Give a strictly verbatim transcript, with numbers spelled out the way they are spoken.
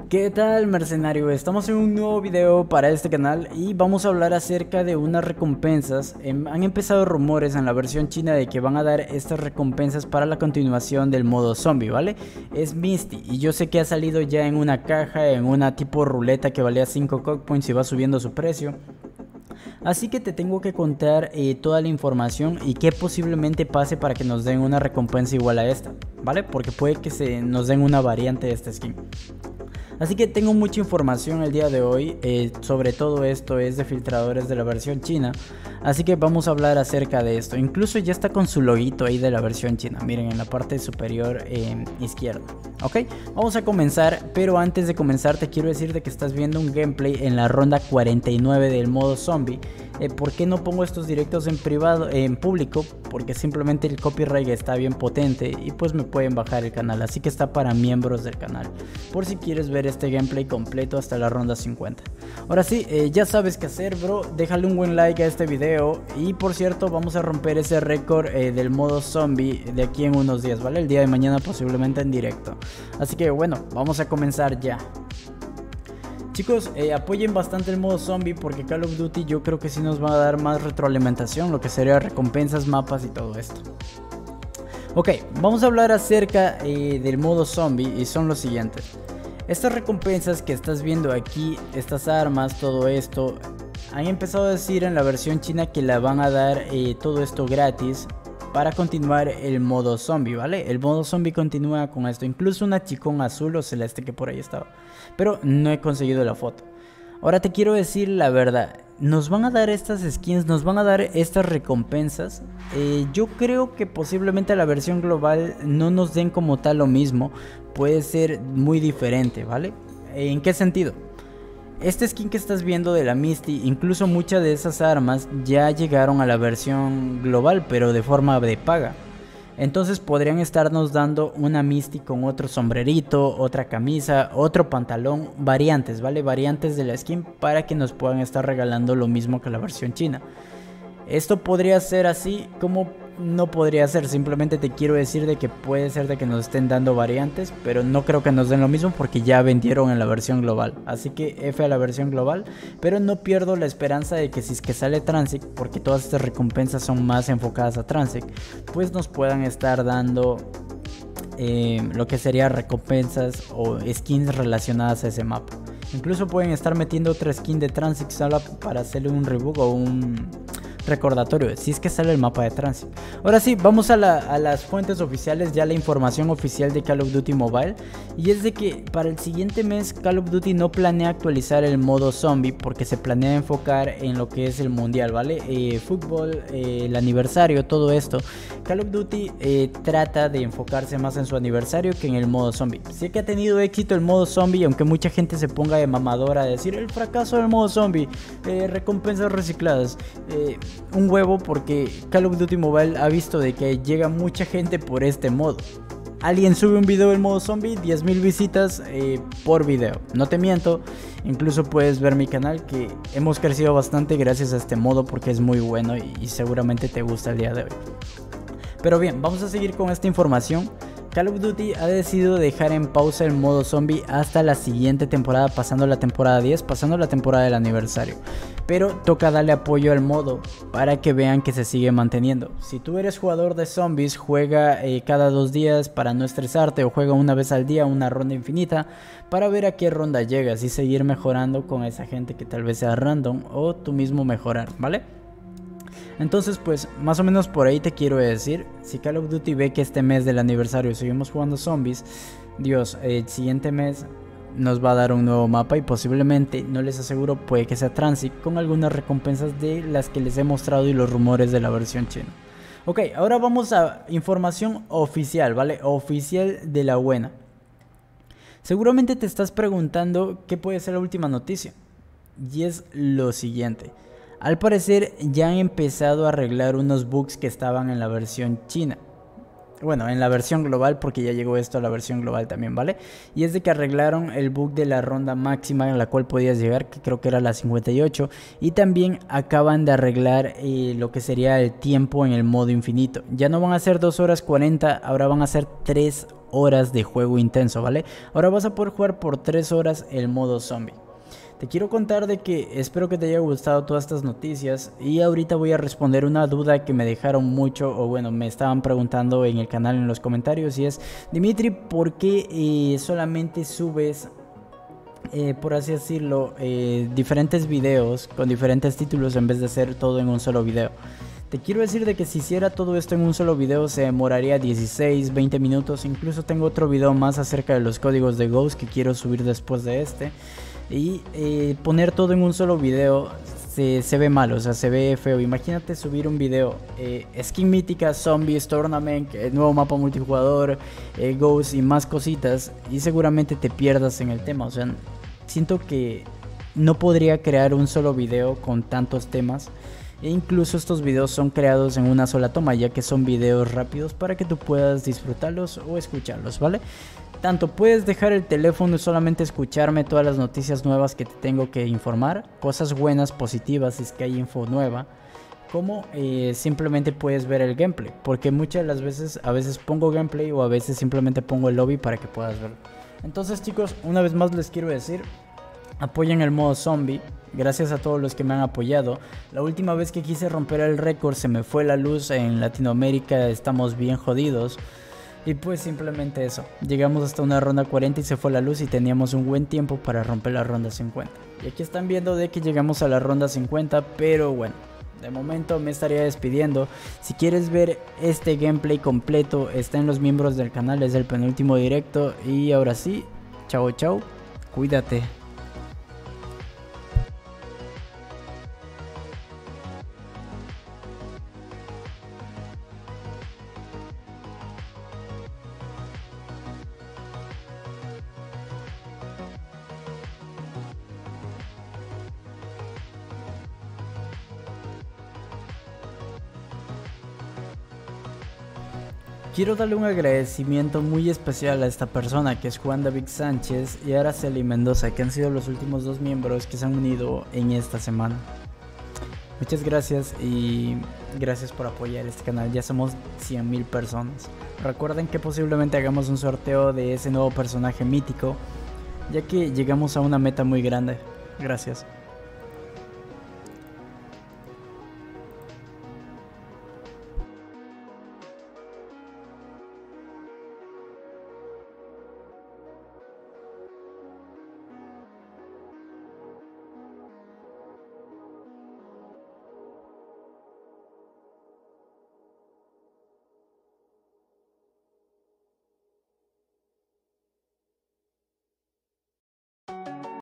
¿Qué tal, mercenario? Estamos en un nuevo video para este canal y vamos a hablar acerca de unas recompensas. Em, han empezado rumores en la versión china de que van a dar estas recompensas para la continuación del modo zombie, ¿vale? Es Misty y yo sé que ha salido ya en una caja, en una tipo ruleta que valía cinco cockpoints y va subiendo su precio. Así que te tengo que contar eh, toda la información y qué posiblemente pase para que nos den una recompensa igual a esta, ¿vale? Porque puede que se nos den una variante de esta skin. Así que tengo mucha información el día de hoy, eh, sobre todo esto es de filtradores de la versión china. Así que vamos a hablar acerca de esto. Incluso ya está con su loguito ahí de la versión china, miren en la parte superior eh, izquierda. Ok, vamos a comenzar, pero antes de comenzar te quiero decir de que estás viendo un gameplay en la ronda cuarenta y nueve del modo zombie. Eh, ¿Por qué no pongo estos directos en privado, en público? Porque simplemente el copyright está bien potente y pues me pueden bajar el canal, así que está para miembros del canal, por si quieres ver este gameplay completo hasta la ronda cincuenta. Ahora sí, eh, ya sabes qué hacer, bro, déjale un buen like a este video y por cierto vamos a romper ese récord eh, del modo zombie de aquí en unos días, ¿vale? El día de mañana posiblemente en directo, así que bueno, vamos a comenzar ya. Chicos, eh, apoyen bastante el modo zombie porque Call of Duty yo creo que sí nos va a dar más retroalimentación, lo que sería recompensas, mapas y todo esto. Ok, vamos a hablar acerca eh, del modo zombie y son los siguientes. Estas recompensas que estás viendo aquí, estas armas, todo esto, han empezado a decir en la versión china que la van a dar eh, todo esto gratis para continuar el modo zombie, ¿vale? El modo zombie continúa con esto, incluso una chicón azul o celeste que por ahí estaba, pero no he conseguido la foto. Ahora te quiero decir la verdad, nos van a dar estas skins, nos van a dar estas recompensas. eh, Yo creo que posiblemente la versión global no nos den como tal lo mismo, puede ser muy diferente, ¿vale? ¿En qué sentido? Este skin que estás viendo de la Misty, incluso muchas de esas armas ya llegaron a la versión global, pero de forma de paga. Entonces podrían estarnos dando una Misty con otro sombrerito, otra camisa, otro pantalón, variantes, ¿vale? Variantes de la skin para que nos puedan estar regalando lo mismo que la versión china. Esto podría ser así como no podría ser, simplemente te quiero decir de que puede ser de que nos estén dando variantes, pero no creo que nos den lo mismo porque ya vendieron en la versión global. Así que F a la versión global, pero no pierdo la esperanza de que si es que sale Transig, porque todas estas recompensas son más enfocadas a Transig, pues nos puedan estar dando eh, lo que sería recompensas o skins relacionadas a ese mapa. Incluso pueden estar metiendo otra skin de Transig solo para hacerle un reboot o un recordatorio, si es que sale el mapa de Transit. Ahora sí, vamos a, la, a las fuentes oficiales, ya la información oficial de Call of Duty Mobile. Y es de que para el siguiente mes Call of Duty no planea actualizar el modo zombie porque se planea enfocar en lo que es el mundial, ¿vale? Eh, fútbol, eh, el aniversario, todo esto. Call of Duty eh, trata de enfocarse más en su aniversario que en el modo zombie. Sé que ha tenido éxito el modo zombie, aunque mucha gente se ponga de mamadora a decir el fracaso del modo zombie, eh, recompensas recicladas. Eh, un huevo porque Call of Duty Mobile ha visto de que llega mucha gente por este modo. Alguien sube un video del modo zombie, diez mil visitas eh, por video. No te miento, incluso puedes ver mi canal que hemos crecido bastante gracias a este modo porque es muy bueno y, y seguramente te gusta el día de hoy. Pero bien, vamos a seguir con esta información. Call of Duty ha decidido dejar en pausa el modo zombie hasta la siguiente temporada, pasando la temporada diez, pasando la temporada del aniversario. Pero toca darle apoyo al modo para que vean que se sigue manteniendo. Si tú eres jugador de zombies, juega eh, cada dos días para no estresarte o juega una vez al día una ronda infinita para ver a qué ronda llegas y seguir mejorando con esa gente que tal vez sea random o tú mismo mejorar, ¿vale? Entonces pues más o menos por ahí te quiero decir, si Call of Duty ve que este mes del aniversario seguimos jugando zombies, Dios, el siguiente mes nos va a dar un nuevo mapa y posiblemente, no les aseguro, puede que sea Transit con algunas recompensas de las que les he mostrado y los rumores de la versión china. Ok, ahora vamos a información oficial, ¿vale? Oficial de la buena. Seguramente te estás preguntando qué puede ser la última noticia y es lo siguiente. Al parecer ya han empezado a arreglar unos bugs que estaban en la versión china. Bueno, en la versión global, porque ya llegó esto a la versión global también, ¿vale? Y es de que arreglaron el bug de la ronda máxima en la cual podías llegar, que creo que era la cincuenta y ocho. Y también acaban de arreglar eh, lo que sería el tiempo en el modo infinito. Ya no van a ser dos horas cuarenta, ahora van a ser tres horas de juego intenso, ¿vale? Ahora vas a poder jugar por tres horas el modo zombie. Te quiero contar de que espero que te haya gustado todas estas noticias y ahorita voy a responder una duda que me dejaron mucho, o bueno, me estaban preguntando en el canal en los comentarios, y es: Dimitri, ¿por qué eh, solamente subes, eh, por así decirlo, eh, diferentes videos con diferentes títulos en vez de hacer todo en un solo video? Te quiero decir de que si hiciera todo esto en un solo video se demoraría dieciséis, veinte minutos. Incluso tengo otro video más acerca de los códigos de Ghost que quiero subir después de este. Y eh, poner todo en un solo video se, se ve mal, o sea, se ve feo. Imagínate subir un video, eh, skin mítica, zombies, tournament, eh, nuevo mapa multijugador, eh, Ghost y más cositas, y seguramente te pierdas en el tema. O sea, siento que no podría crear un solo video con tantos temas. E incluso estos videos son creados en una sola toma, ya que son videos rápidos para que tú puedas disfrutarlos o escucharlos, ¿vale? Tanto puedes dejar el teléfono y solamente escucharme todas las noticias nuevas que te tengo que informar, cosas buenas, positivas, si es que hay info nueva, como eh, simplemente puedes ver el gameplay, porque muchas de las veces, a veces pongo gameplay o a veces simplemente pongo el lobby para que puedas verlo. Entonces, chicos, una vez más les quiero decir: apoyen el modo zombie. Gracias a todos los que me han apoyado. La última vez que quise romper el récord se me fue la luz en Latinoamérica, estamos bien jodidos. Y pues simplemente eso, llegamos hasta una ronda cuarenta y se fue la luz y teníamos un buen tiempo para romper la ronda cincuenta. Y aquí están viendo de que llegamos a la ronda cincuenta, pero bueno, de momento me estaría despidiendo. Si quieres ver este gameplay completo, está en los miembros del canal, es el penúltimo directo. Y ahora sí, chao chao, cuídate. Quiero darle un agradecimiento muy especial a esta persona, que es Juan David Sánchez y Araceli Mendoza, que han sido los últimos dos miembros que se han unido en esta semana. Muchas gracias y gracias por apoyar este canal. Ya somos cien mil personas. Recuerden que posiblemente hagamos un sorteo de ese nuevo personaje mítico, ya que llegamos a una meta muy grande. Gracias.